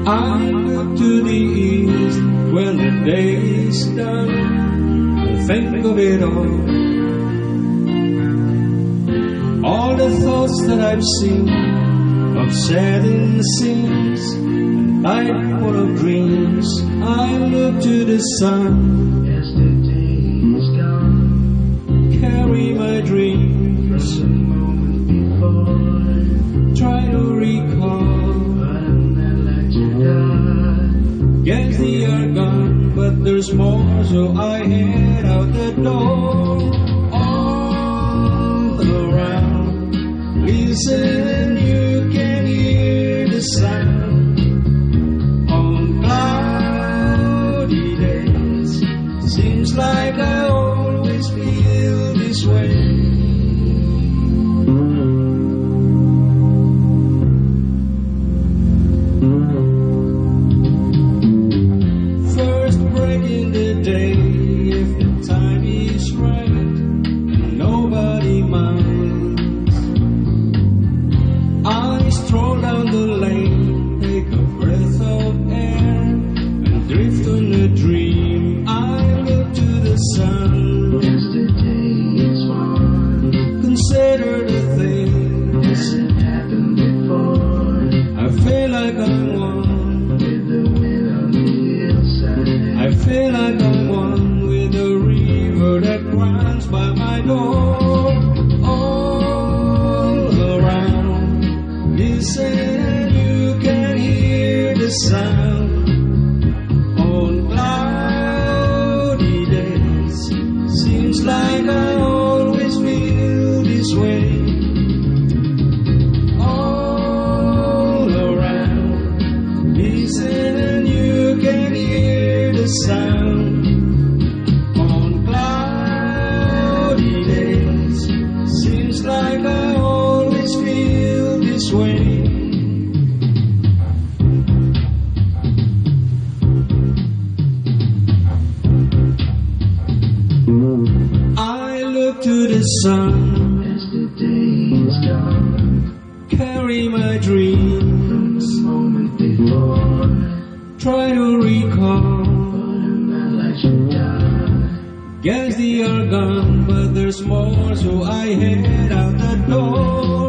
I look to the east when the day is done and think of it all the thoughts that I've seen of setting scenes and light full of dreams. I look to the sun as the day is gone, carry my dreams from the moment before, try to recall. but I'm not like to die. Yes, they are gone, but there's more, so I head out the door. All around, listen, you can hear the sound. On cloudy days, seems like I always feel this way. First break in the day, if the time is right, and nobody minds. I stroll down the lane, take a breath of air, and drift on a dream. I look to the sun, As the day is warm, consider the things hasn't happened before, I feel like I'm one. with the wind on the hillside. I feel like I'm one with the river that runs by my door. All around, listen, you can hear the sound. On cloudy days, seems like I always feel this way. All around, listen, you can hear the sound. On cloudy days, seems like I always feel this way. I look to the sun, As the day is gone, carry my dreams, from the moment before, try to recall. but I'm not like to die. Yes, they are gone, but there's more, so I head out the door.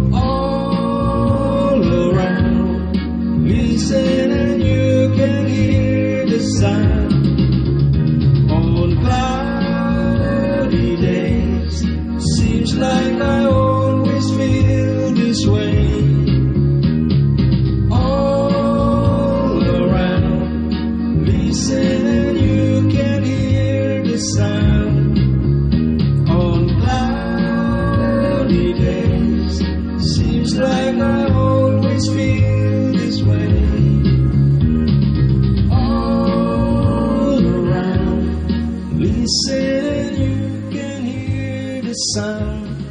All around, listen, and you can hear the sound. On cloudy days, seems like I always feel this way. All around, listen, and you can hear the sound. On cloudy days, seems like I always feel this way. All around, listen, you can hear the sound.